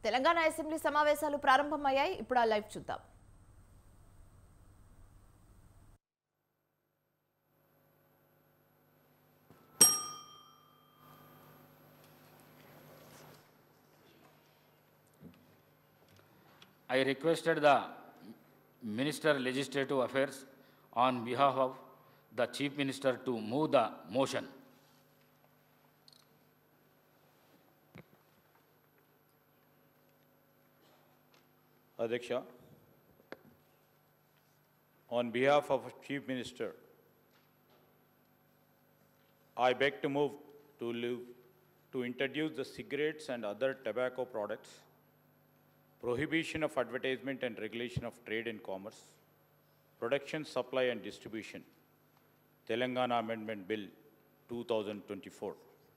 Telangana assembly సమావేశాలు ప్రారంభమయ్యాయి. ఇప్పుడు ఆ లైవ్ చూద్దాం. I requested the Minister Legislative Affairs on behalf of the Chief Minister to move the motion. Adhyaksha, on behalf of Chief Minister, I beg to move to introduce the cigarettes and other tobacco products, prohibition of advertisement and regulation of trade and commerce, production, supply and distribution, Telangana Amendment Bill 2024.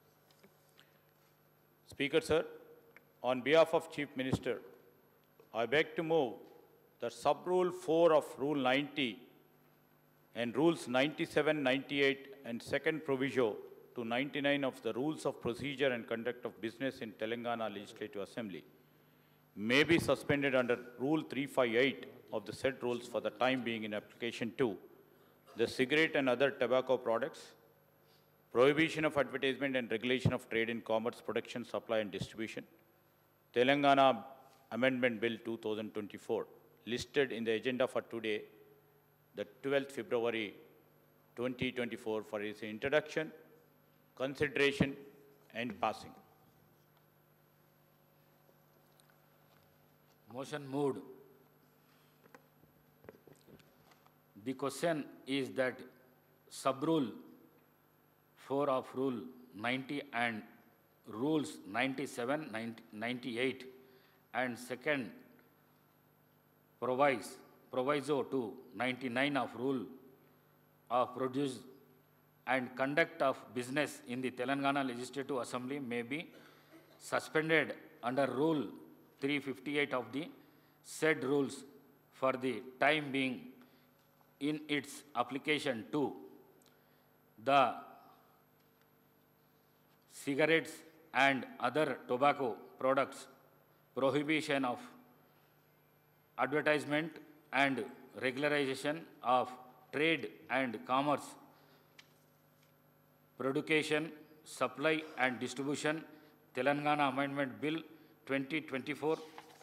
Speaker Sir, on behalf of Chief Minister, I beg to move that Sub-Rule 4 of Rule 90 and Rules 97, 98 and second proviso to 99 of the Rules of Procedure and Conduct of Business in Telangana Legislative Assembly may be suspended under Rule 358 of the said rules for the time being in application to the cigarette and other tobacco products, prohibition of advertisement and regulation of trade in commerce, production, supply and distribution, Telangana Amendment Bill 2024, listed in the agenda for today, the 12th February 2024 for its introduction, consideration and passing. Motion moved. The question is that sub-rule 4 of Rule 90 and Rules 97, 98 and second proviso to 99 of Rule of Produce and Conduct of Business in the Telangana Legislative Assembly may be suspended under Rule 358 of the said rules for the time being in its application to the cigarettes and other tobacco products, prohibition of advertisement and regularization of trade and commerce, production, supply and distribution, Telangana Amendment Bill 2024,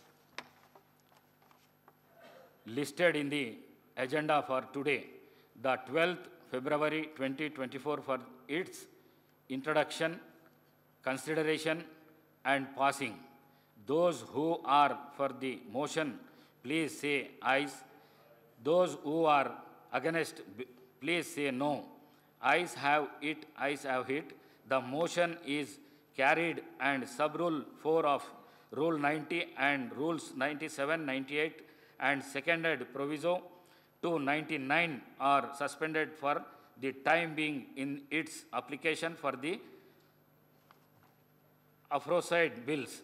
listed in the agenda for today, the 12th February 2024 for its introduction, consideration and passing. Those who are for the motion, please say ayes. Those who are against, please say no. Ayes have it, ayes have it. The motion is carried and sub-rule 4 of Rule 90 and Rules 97, 98 and seconded proviso to 99 are suspended for the time being in its application for the aforesaid bills.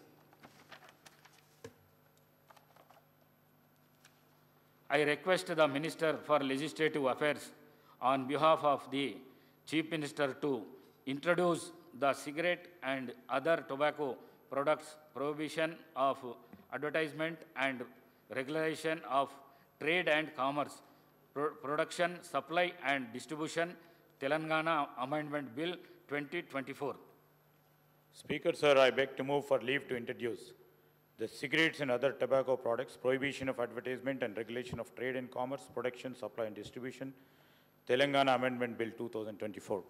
I request the Minister for Legislative Affairs on behalf of the Chief Minister to introduce the cigarette and other tobacco products, prohibition of advertisement and regulation of trade and commerce, production, supply and distribution, Telangana Amendment Bill 2024. Speaker Sir, I beg to move for leave to introduce the cigarettes and other tobacco products, prohibition of advertisement and regulation of trade and commerce, production, supply and distribution, Telangana Amendment Bill 2024.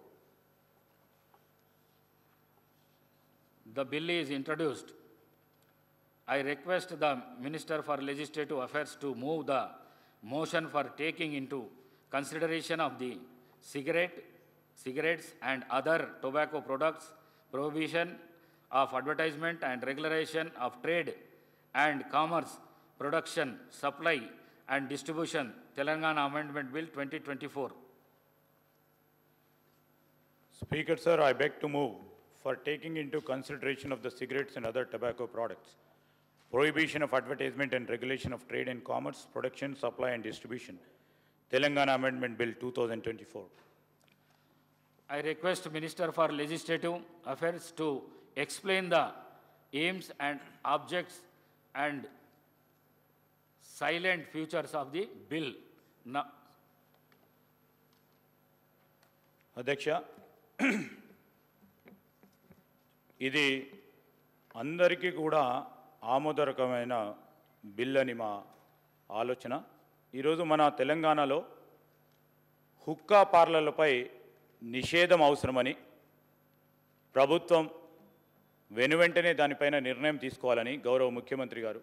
The bill is introduced. I request the Minister for Legislative Affairs to move the motion for taking into consideration of the cigarettes and other tobacco products, prohibition of advertisement and regulation of trade and commerce, production, supply and distribution, Telangana Amendment Bill 2024. Speaker Sir, I beg to move for taking into consideration of the cigarettes and other tobacco products, prohibition of advertisement and regulation of trade and commerce, production, supply and distribution, Telangana Amendment Bill 2024. I request Minister for Legislative Affairs to explain the aims and objects and silent futures of the bill. Now, అధ్యక్ష, ఇది అందరికీ కూడా ఆమోదకరమైన bill అని మా ఆలోచన. ఈరోజు మన తెలంగాణలో హుక్కా పార్లర్లపై నిషేధం అవసరమని ప్రభుత్వం వెనువెంటనే దానిపైన నిర్ణయం తీసుకోవాలని గౌరవ ముఖ్యమంత్రి గారు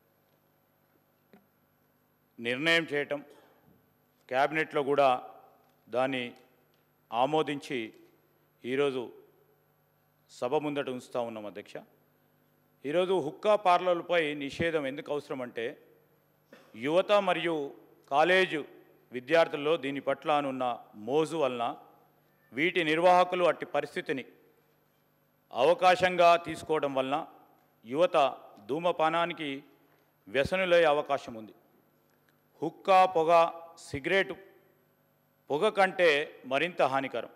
నిర్ణయం చేయటం, క్యాబినెట్లో కూడా దాన్ని ఆమోదించి ఈరోజు సభ ముందట ఉంచుతూ ఉన్నాం అధ్యక్ష. ఈరోజు హుక్కా పార్లర్లపై నిషేధం ఎందుకు అవసరం అంటే, యువత మరియు కాలేజు విద్యార్థుల్లో దీని పట్ల అనున్న మోజు వలన వీటి నిర్వాహకులు అట్టి పరిస్థితిని అవకాశంగా తీసుకోవడం వలన యువత ధూమపానానికి వ్యసనులయ్యే అవకాశం ఉంది. హుక్కా, పొగ, సిగరెట్ పొగ కంటే మరింత హానికరం.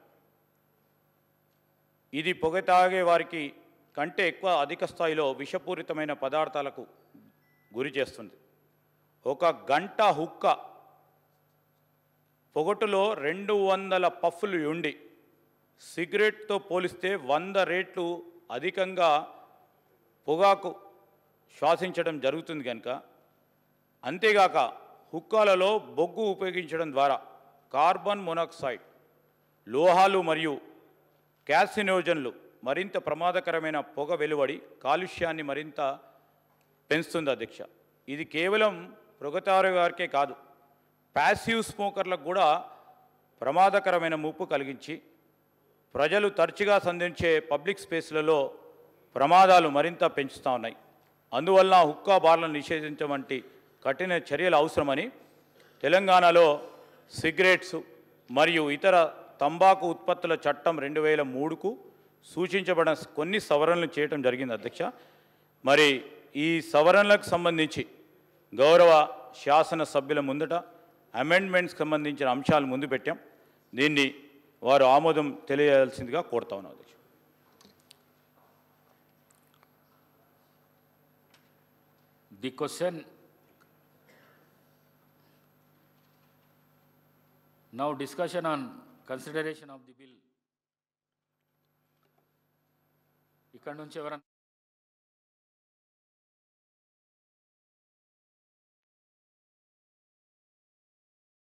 ఇది పొగ తాగే వారికి కంటే ఎక్కువ అధిక స్థాయిలో విషపూరితమైన పదార్థాలకు గురి చేస్తుంది. ఒక గంట హుక్క పొగటులో 200 పఫ్ఫులు ఉండి సిగరెట్తో పోలిస్తే 100 రెట్లు అధికంగా పొగాకు శ్వాసించడం జరుగుతుంది కనుక, అంతేగాక హుక్కాలలో బొగ్గు ఉపయోగించడం ద్వారా కార్బన్ మోనాక్సైడ్, లోహాలు మరియు క్యాసినోజన్లు మరింత ప్రమాదకరమైన పొగ వెలువడి కాలుష్యాన్ని మరింత పెంచుతుంది అధ్యక్ష. ఇది కేవలం పొగతారు వారికే కాదు, ప్యాసివ్ స్మోకర్లకు కూడా ప్రమాదకరమైన ముప్పు కలిగించి ప్రజలు తరచుగా సంధించే పబ్లిక్ స్పేస్లలో ప్రమాదాలు మరింత పెంచుతూ ఉన్నాయి. అందువలన హుక్కా బార్లను నిషేధించడం వంటి కఠిన చర్యలు అవసరమని తెలంగాణలో సిగరెట్స్ మరియు ఇతర తంబాకు ఉత్పత్తుల చట్టం 2003కు సూచించబడిన కొన్ని సవరణలు చేయడం జరిగింది అధ్యక్ష. మరి ఈ సవరణలకు సంబంధించి గౌరవ శాసన సభ్యుల ముందట అమెండ్మెంట్స్కి సంబంధించిన అంశాలు ముందు పెట్టాం. దీన్ని వారు ఆమోదం తెలియజేయాల్సిందిగా కోరుతా ఉన్నాం అధ్యక్ష. the question now, discussion on consideration of the bill. ఇక్కడ నుంచి ఎవరన్నా